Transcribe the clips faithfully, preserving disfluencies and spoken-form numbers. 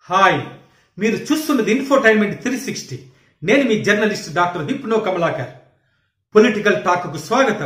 Hi, మీరు చూస్తున్నది infotainment three sixty. నేను మీ journalist doctor Hipno Kamalakar. Political talk కు స్వాగతం.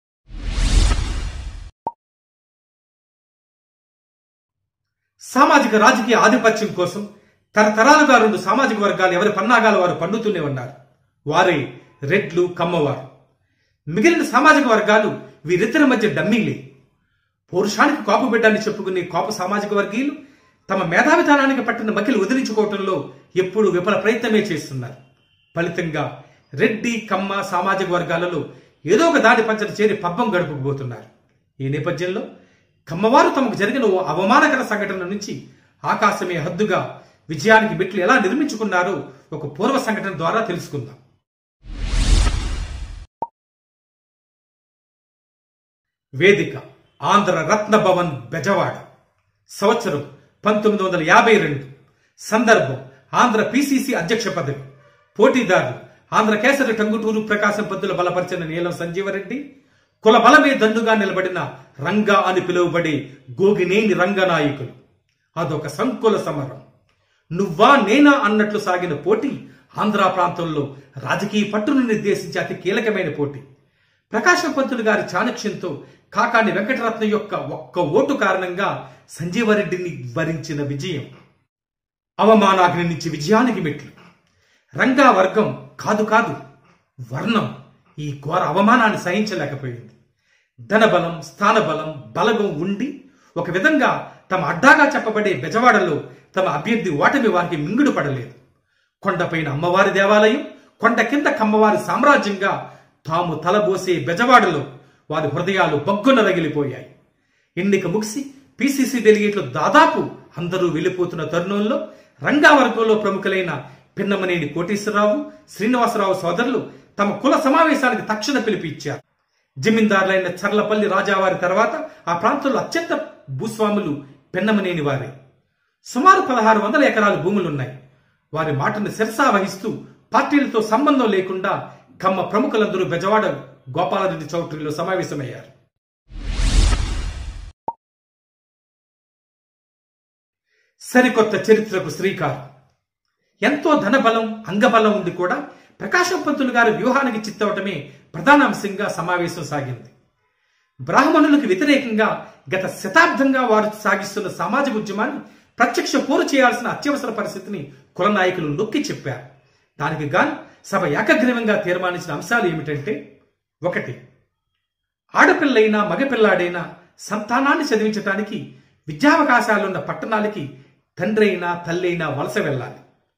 సామాజిక రాజకీయ ఆధిపత్యం కోసం తరతరాలుగా రెండు సామాజిక వర్గాలు ఎవరి పన్నాగాలు వారు పన్నుతూనే ఉన్నారు. వారే రెడ్లు, కమ్మవారు. మిగిలిన సామాజిక వర్గాలు వీరిద్దరి మధ్య డమ్మీలే. పౌరుషానికి కాపు బిడ్డని చెప్పుకునే కాపు సామాజిక వర్గీయులు తమ మేధావిధానానికి పట్టిన మకిలు వదిలించుకోవటంలో ఎప్పుడూ విఫల ప్రయత్నమే చేస్తున్నారు. ఫలితంగా రెడ్డి, కమ్మ సామాజిక వర్గాలలో ఏదో ఒక దాడి పంచన చేరి పబ్బం గడుపుకుపోతున్నారు. ఈ నేపథ్యంలో కమ్మవారు తమకు జరిగిన ఓ అవమానకర సంఘటన నుంచి ఆకాశమే హద్దుగా విజయానికి మెట్లు ఎలా నిర్మించుకున్నారో ఒక పూర్వ సంఘటన ద్వారా తెలుసుకుందాం. వేదిక ఆంధ్ర రత్న భవన్, బెజవాడ. సంవత్సరం పంతొమ్మిది వందల యాభై రెండు. సందర్భం ఆంధ్ర పిసిసి అధ్యక్ష పదవి. పోటీదారులు ఆంధ్ర కేసరి టంగుటూరు ప్రకాశం పంతుల బలపరిచిన నీలం సంజీవరెడ్డి, కుల బలమే దండుగా నిలబడిన రంగా అని పిలువబడే గోగినేని రంగనాయకులు. అదొక సంకుల సమరం. నువ్వా నేనా అన్నట్లు సాగిన పోటీ ఆంధ్ర ప్రాంతంలో రాజకీయ పట్టును నిర్దేశించే అతి కీలకమైన పోటీ. ప్రకాశం పంతులు గారి చాణక్యంతో కాకాని వెంకటరత్నం యొక్క ఒక్క ఓటు కారణంగా సంజీవరెడ్డిని వరించిన విజయం అవమానాగ్ని నుంచి విజయానికి మెట్లు. రంగా వర్గం కాదు కాదు వర్ణం ఈ ఘోర అవమానాన్ని సహించలేకపోయింది. ధనబలం, స్థానబలం, బలగం ఉండి ఒక విధంగా తమ అడ్డాగా చెప్పబడే బెజవాడలో తమ అభ్యర్థి ఓటమి వారికి మింగుడు పడలేదు. కొండపైన అమ్మవారి దేవాలయం, కొండ కింద కమ్మవారి సామ్రాజ్యంగా తాము తలబోసే బెజవాడలో వారి హృదయాలు బొగ్గున రగిలిపోయాయి. ఎన్నిక ముగిసి పిసిసి డెలిగేట్లు దాదాపు అందరూ వెళ్లిపోతున్న తరుణంలో రంగా వర్గంలో ప్రముఖులైన పిన్నమనేని కోటేశ్వరరావు, శ్రీనివాసరావు సోదరులు తమ కుల సమావేశానికి తక్షణ పిలుపు ఇచ్చారు. జమీందారులైన చర్లపల్లి రాజావారి తర్వాత ఆ ప్రాంతంలో అత్యంత భూస్వాములు పిన్నమనేని వారే. సుమారు పదహారు వందల ఎకరాలు భూములున్నాయి. వారి మాటను శిరసా వహిస్తూ పార్టీలతో సంబంధం లేకుండా కమ్మ ప్రముఖులందరూ బెజవాడ గోపాలరెడ్డి చౌటరీలో సమావేశమయ్యారు. సరికొత్త చరిత్రకు శ్రీకారం. ఎంతో ధనబలం, అంగబలం ఉండి కూడా ప్రకాశం పంతులు గారి వ్యూహానికి చిత్తవటమే ప్రధాన అంశంగా సమావేశం సాగింది. బ్రాహ్మణులకు వ్యతిరేకంగా గత శతాబ్దంగా వారు సాగిస్తున్న సామాజిక ఉద్యమాన్ని ప్రత్యక్ష పోరు చేయాల్సిన అత్యవసర పరిస్థితిని కుల నాయకులు నొక్కి చెప్పారు. దానికి గాను సభ ఏకగ్రీవంగా తీర్మానించిన అంశాలు ఏమిటంటే, ఒకటి, ఆడపిల్లైనా మగపిల్లాడైనా సంతానాన్ని చదివించటానికి విద్యావకాశాలున్న పట్టణాలకి తండ్రి అయినా తల్లి అయినా వలస వెళ్ళాలి.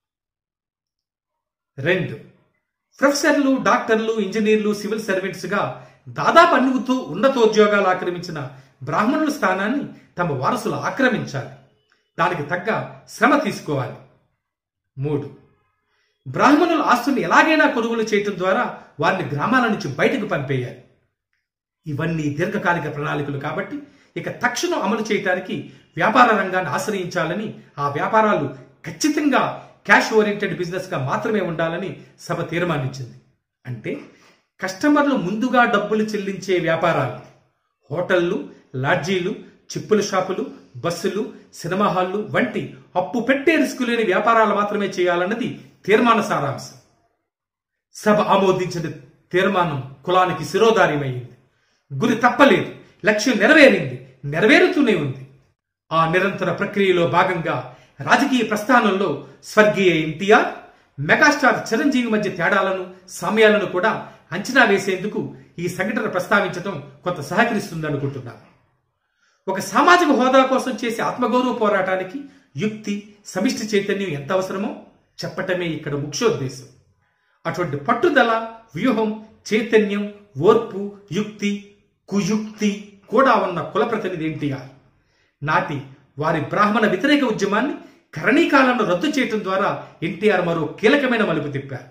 రెండు, ప్రొఫెసర్లు, డాక్టర్లు, ఇంజనీర్లు, సివిల్ సర్వెంట్స్ గా దాదాపు అన్ని ఉన్నతోద్యోగాలు ఆక్రమించిన బ్రాహ్మణుల స్థానాన్ని తమ వారసులు ఆక్రమించాలి. దానికి తగ్గ శ్రమ తీసుకోవాలి. మూడు, బ్రాహ్మణుల ఆస్తుల్ని ఎలాగైనా కొనుగోలు చేయటం ద్వారా వారిని గ్రామాల నుంచి బయటకు పంపేయాలి. ఇవన్నీ దీర్ఘకాలిక ప్రణాళికలు కాబట్టి ఇక తక్షణం అమలు చేయడానికి వ్యాపార రంగాన్ని ఆశ్రయించాలని, ఆ వ్యాపారాలు ఖచ్చితంగా క్యాష్ ఓరియంటెడ్ బిజినెస్ గా మాత్రమే ఉండాలని సభ తీర్మానించింది. అంటే కస్టమర్లు ముందుగా డబ్బులు చెల్లించే వ్యాపారాలు, హోటళ్లు, లాడ్జీలు, చిప్పుల షాపులు, బస్సులు, సినిమా హాళ్లు వంటి అప్పు పెట్టే రిస్క్ లేని వ్యాపారాలు మాత్రమే చేయాలన్నది తీర్మాన సారాంశం. సభ ఆమోదించిన తీర్మానం కులానికి శిరోధార్యమైంది. గురి తప్పలేదు, లక్ష్యం నెరవేరింది, నెరవేరుతూనే ఉంది. ఆ నిరంతర ప్రక్రియలో భాగంగా రాజకీయ ప్రస్థానంలో స్వర్గీయ ఎన్టీఆర్, మెగాస్టార్ చిరంజీవి మధ్య తేడాలను, సామ్యాలను కూడా అంచనా వేసేందుకు ఈ సంఘటన ప్రస్తావించడం కొంత సహకరిస్తుందనుకుంటున్నాను. ఒక సామాజిక హోదా కోసం చేసే ఆత్మగౌరవ పోరాటానికి యుక్తి, సమిష్టి చైతన్యం ఎంత అవసరమో చెప్పటమే ఇక్కడ ముఖ్యోద్దేశం. అటువంటి పట్టుదల, వ్యూహం, చైతన్యం, ఓర్పు, యుక్తి, కుయుక్తి కూడా ఉన్న కుల ప్రతినిధి ఎన్టీఆర్ నాటి వారి బ్రాహ్మణ వ్యతిరేక ఉద్యమాన్ని కరణీకాలను రద్దు చేయటం ద్వారా ఎన్టీఆర్ మరో కీలకమైన మలుపు తిప్పారు.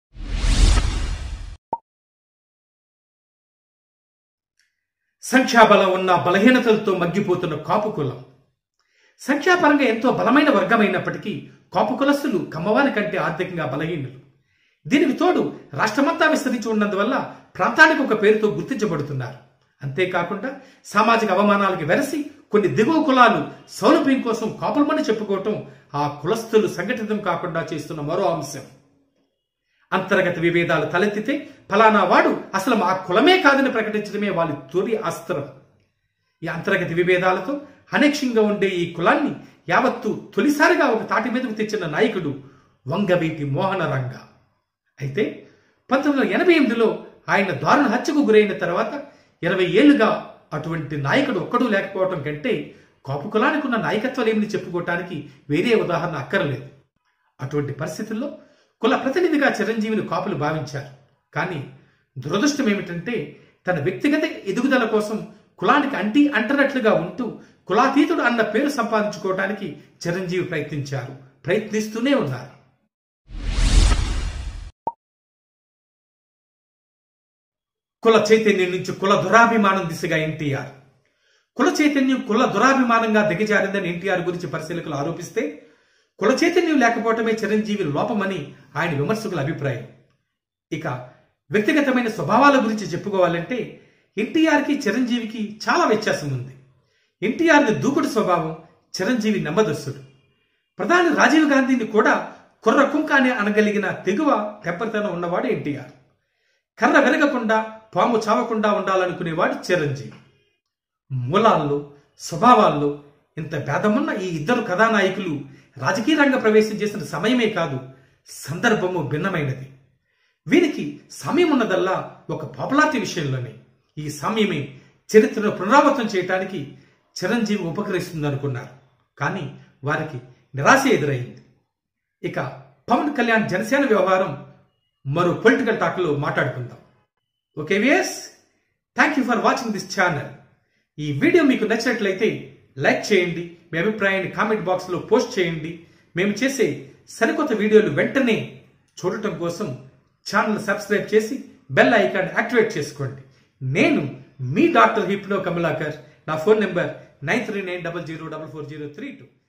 సంఖ్యాబలం ఉన్న బలహీనతలతో మగ్గిపోతున్న కాపు కులం. సంఖ్యాపరంగా ఎంతో బలమైన వర్గమైనప్పటికీ కాపు కులస్తులు కమ్మవారి కంటే ఆర్థికంగా బలహీనులు. దీనికి తోడు రాష్ట్రమంతా విస్తరించి ఉన్నందువల్ల ప్రాంతానికి ఒక పేరుతో గుర్తించబడుతున్నారు. అంతేకాకుండా సామాజిక అవమానాలకు వెరసి కొన్ని దిగువ కులాలు సౌలభ్యం కోసం కాపులమని చెప్పుకోవటం ఆ కులస్తులు సంఘటితం కాకుండా చేస్తున్న మరో అంశం. అంతర్గత విభేదాలు తలెత్తితే ఫలానా వాడు అసలు మా కులమే కాదని ప్రకటించడమే వాళ్ళ తొలి అస్త్రం. ఈ అంతర్గత విభేదాలతో అనక్షంగా ఉండే ఈ కులాన్ని యావత్తు తొలిసారిగా ఒక తాటి మీదకు తెచ్చిన నాయకుడు వంగవీటి మోహనరంగ. అయితే పంతొమ్మిది వందల ఎనభై ఎనిమిదిలో ఆయన దారుణ హత్యకు గురైన తర్వాత ఇరవై ఏళ్లుగా అటువంటి నాయకుడు ఒక్కడూ లేకపోవటం కంటే కాపు కులానికి ఉన్న నాయకత్వాలు ఏమిటి చెప్పుకోవటానికి వేరే ఉదాహరణ అక్కర్లేదు. అటువంటి పరిస్థితుల్లో కుల ప్రతినిధిగా చిరంజీవిని కాపులు భావించారు. కానీ దురదృష్టం ఏమిటంటే తన వ్యక్తిగత ఎదుగుదల కోసం కులానికి అంటి అంటనట్లుగా ఉంటూ కులాతీతుడు అన్న పేరు సంపాదించుకోవటానికి చిరంజీవి ప్రయత్నించారు, ప్రయత్నిస్తూనే ఉన్నారు. కుల చైతన్యం నుంచి కుల దురాభిమానం దిశగా ఎన్టీఆర్. కుల చైతన్యం కుల దురాభిమానంగా దిగజారిందని ఎన్టీఆర్ గురించి పరిశీలకులు ఆరోపిస్తే కుల చైతన్యం లేకపోవటమే చిరంజీవి లోపమని ఆయన విమర్శకుల అభిప్రాయం. ఇక వ్యక్తిగతమైన స్వభావాల గురించి చెప్పుకోవాలంటే ఎన్టీఆర్కి చిరంజీవికి చాలా వ్యత్యాసం ఉంది. ఎన్టీఆర్ది దూకుడు స్వభావం, చిరంజీవి నెమ్మదస్సుడు. ప్రధాని రాజీవ్ గాంధీని కూడా కుర్ర కుంక అని అనగలిగిన తెగువ తెప్పరితనం ఉన్నవాడు ఎన్టీఆర్. కర్ర వెరగకుండా పాము చావకుండా ఉండాలనుకునేవాడు చిరంజీవి. మూలాల్లో స్వభావాల్లో ఇంత భేదమున్న ఈ ఇద్దరు కథానాయకులు రాజకీయ రంగ ప్రవేశం చేసిన సమయమే కాదు, సందర్భము భిన్నమైనది. వీరికి సమయం ఉన్నదల్లా ఒక పాపులారిటీ విషయంలోనే. ఈ సమయమే చరిత్రను పునరావృతం చేయటానికి చిరంజీవి ఉపకరిస్తుంది అనుకున్నారు. కానీ వారికి నిరాశ ఎదురైంది. ఇక పవన్ కళ్యాణ్ జనసేన వ్యవహారం మరో పొలిటికల్ టాక్లో మాట్లాడుకుందాం. Okay viewers, thank you for watching this channel. ఈ వీడియో మీకు నచ్చినట్లయితే లైక్ చేయండి, మీ అభిప్రాయాన్ని కామెంట్ బాక్స్లో పోస్ట్ చేయండి. మేము చేసే సరికొత్త వీడియోలు వెంటనే చూడటం కోసం ఛానల్ సబ్స్క్రైబ్ చేసి బెల్ ఐకాన్ యాక్టివేట్ చేసుకోండి. నేను మీ డాక్టర్ హిప్నో కమలాకర్. నా phone number nine three nine double zero double four zero three two.